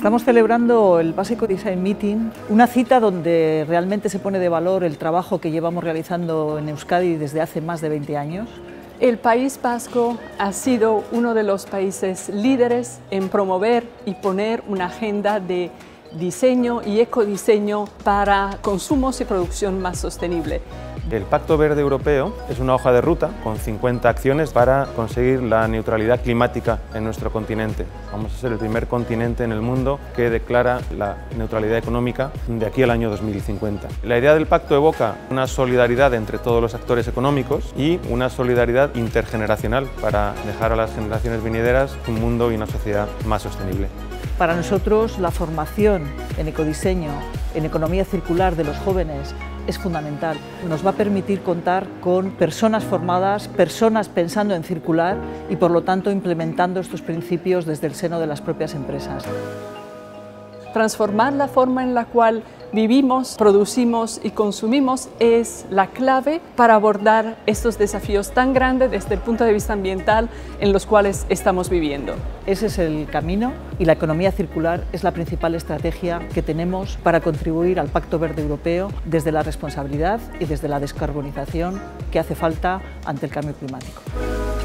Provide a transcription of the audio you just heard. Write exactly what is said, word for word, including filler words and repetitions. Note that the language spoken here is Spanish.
Estamos celebrando el Basque Ecodesign Meeting, una cita donde realmente se pone de valor el trabajo que llevamos realizando en Euskadi desde hace más de veinte años. El País Vasco ha sido uno de los países líderes en promover y poner una agenda de diseño y ecodiseño para consumos y producción más sostenible. El Pacto Verde Europeo es una hoja de ruta con cincuenta acciones para conseguir la neutralidad climática en nuestro continente. Vamos a ser el primer continente en el mundo que declara la neutralidad económica de aquí al año dos mil cincuenta. La idea del pacto evoca una solidaridad entre todos los actores económicos y una solidaridad intergeneracional para dejar a las generaciones venideras un mundo y una sociedad más sostenible. Para nosotros, la formación en ecodiseño, en economía circular de los jóvenes es fundamental. Nos va a permitir contar con personas formadas, personas pensando en circular y, por lo tanto, implementando estos principios desde el seno de las propias empresas. Transformar la forma en la cual vivimos, producimos y consumimos es la clave para abordar estos desafíos tan grandes desde el punto de vista ambiental en los cuales estamos viviendo. Ese es el camino y la economía circular es la principal estrategia que tenemos para contribuir al Pacto Verde Europeo desde la responsabilidad y desde la descarbonización que hace falta ante el cambio climático.